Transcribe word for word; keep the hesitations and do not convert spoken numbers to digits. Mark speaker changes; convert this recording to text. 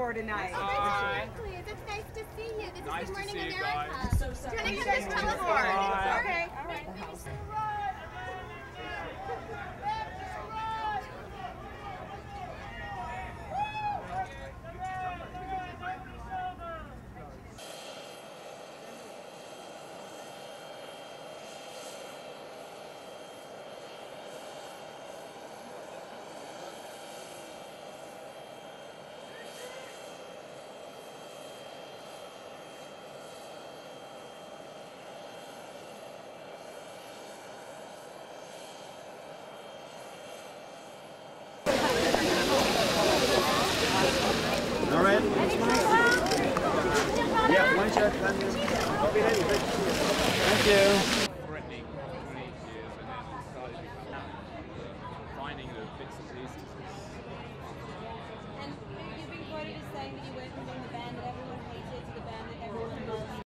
Speaker 1: for tonight.
Speaker 2: Hi. It's nice to see you. This
Speaker 3: nice
Speaker 2: is Good Morning
Speaker 3: to see you
Speaker 2: America.
Speaker 3: guys.
Speaker 2: So sorry. Do you want to come just tell us more?
Speaker 1: Bye. Okay. All right.
Speaker 4: All right. Yeah, one shot. Thank you.